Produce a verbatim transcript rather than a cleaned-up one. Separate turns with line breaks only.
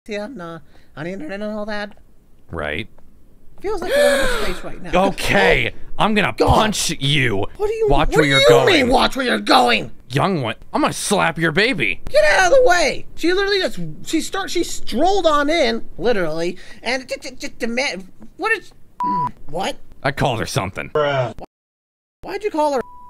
yeah, on, uh, on the internet and all that.
Right.
Feels like we're in a space right now.
Okay, I'm gonna
God.
punch you.
What do you
Watch
what
where
do
you're
you
going.
mean, watch where you're going?
Young one, I'm gonna slap your baby.
Get out of the way! She literally just she start she strolled on in, literally, and just just demand. What is? What?
I called her something.
Why'd you call her?